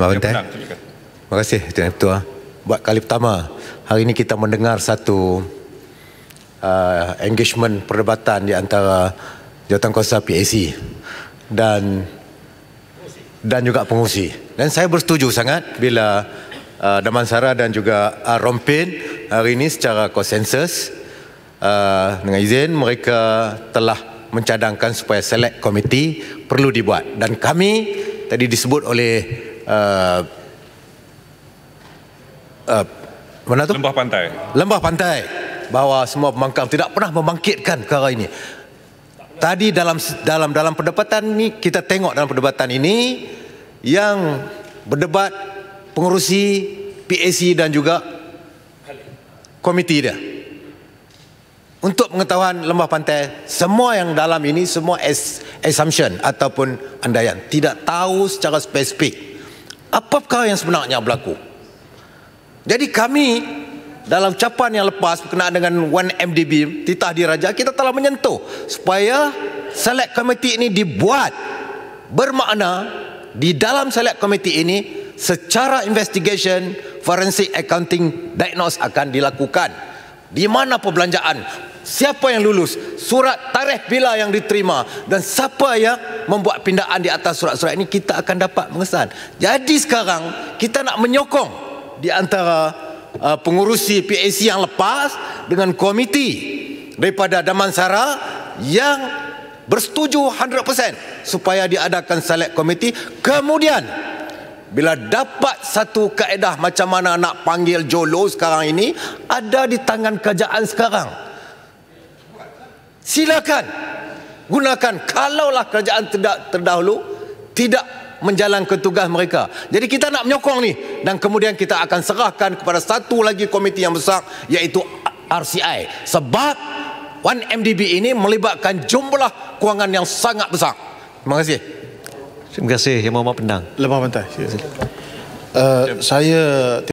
Lembah Pantai. Terima kasih Tuan Ketua. Buat kali pertama hari ini kita mendengar satu engagement perdebatan di antara Jawatankuasa PAC dan juga pengurusi. Dan saya bersetuju sangat bila Damansara dan juga Rompin hari ini secara konsensus dengan izin mereka telah mencadangkan supaya select committee perlu dibuat, dan kami tadi disebut oleh mana tu? Lembah Pantai bahawa semua pembangkang tidak pernah membangkitkan perkara ini. Tadi dalam perdebatan ini kita tengok, dalam perdebatan ini yang berdebat pengurusi PAC dan juga komiti dia. Untuk pengetahuan Lembah Pantai, semua yang dalam ini semua assumption ataupun andaian, tidak tahu secara spesifik apa perkara yang sebenarnya berlaku. Jadi kami dalam ucapan yang lepas berkenaan dengan 1MDB titah diraja, kita telah menyentuh supaya select committee ini dibuat, bermakna di dalam select committee ini secara investigation, forensic accounting, diagnose akan dilakukan. Di mana perbelanjaan, siapa yang lulus, surat tarikh bila yang diterima, dan siapa yang membuat pindaan di atas surat-surat ini, kita akan dapat mengesan. Jadi sekarang kita nak menyokong di antara pengurusi PAC yang lepas dengan komiti daripada Damansara yang bersetuju 100% supaya diadakan select committee. Kemudian bila dapat satu kaedah macam mana nak panggil jolo sekarang ini, ada di tangan kerajaan sekarang. Silakan gunakan. Kalaulah kerajaan terdahulu tidak menjalankan tugas mereka. Jadi kita nak menyokong ni, dan kemudian kita akan serahkan kepada satu lagi komiti yang besar, iaitu RCI. Sebab 1MDB ini melibatkan jumlah kewangan yang sangat besar. Terima kasih. Terima kasih Yang Mohd Pendang. Lembah Pantai. Saya